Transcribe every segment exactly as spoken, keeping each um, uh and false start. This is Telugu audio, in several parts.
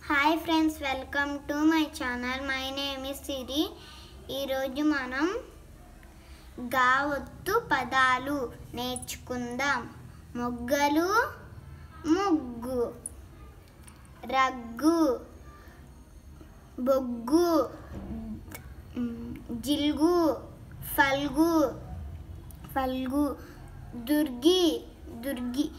Hi friends, welcome to my channel. My name is Siri. ఈరోజు మనం గా ఒత్తు పదాలు నేర్చుకుందాం. మొగ్గలు, ముగ్గు, రగ్గు, బొగ్గు, జిల్గు, ఫల్గు, ఫల్గు, దుర్గి, దుర్గి,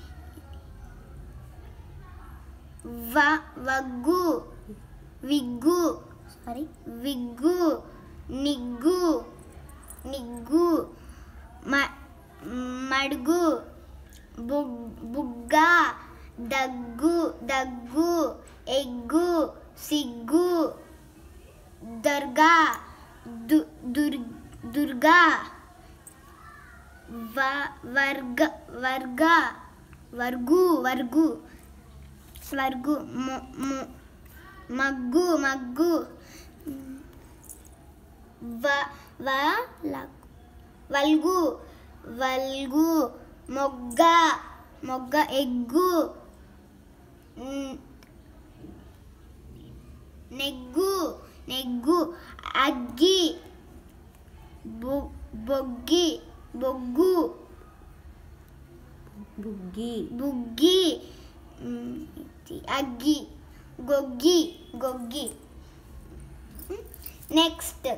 వ వగ్గు, విగ్గు, సారీ విగ్గు, నిగ్గు, నిగ్గు, మ మడుగు, బుగ్గ, దగ్గు, దగ్గు, ఎగ్గు, సిగ్గు, దర్గా, దు దుర్ దుర్గా, వ వర్గ వర్గ వర్గు వర్గు స్వర్గు, మగ్గు, మగ్గు, వ వల్గు, వల్గు, మొగ్గ, మొగ్గ, ఎగ్గు, నెగ్గు, నెగ్గు, అగ్గి, బొగ్గి, బొగ్గు, బుగ్గి, బుగ్గి, అగ్గి, గొగ్గి, గొగ్గి. నెక్స్ట్,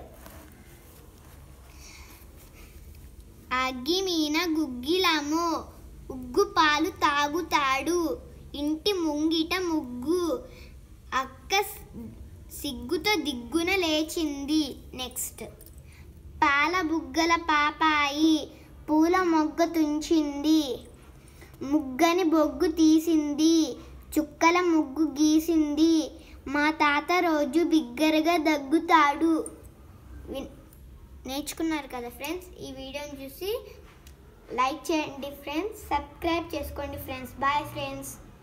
అగ్గి మీన గుగ్గిలము, ఉగ్గు పాలు తాగుతాడు, ఇంటి ముంగిట ముగ్గు, అక్క సిగ్గుతో దిగ్గున లేచింది. నెక్స్ట్, పాల బుగ్గల పాపాయి, పూల మొగ్గ తుంచింది, ముగ్గని బొగ్గు తీసింది, చుక్కల ముగ్గు గీసింది, మా తాత రోజు బిగ్గరగా దగ్గుతాడు. నేర్చుకున్నారు కదా ఫ్రెండ్స్. ఈ వీడియోని చూసి లైక్ చేయండి ఫ్రెండ్స్, సబ్స్క్రైబ్ చేసుకోండి ఫ్రెండ్స్. Bye friends.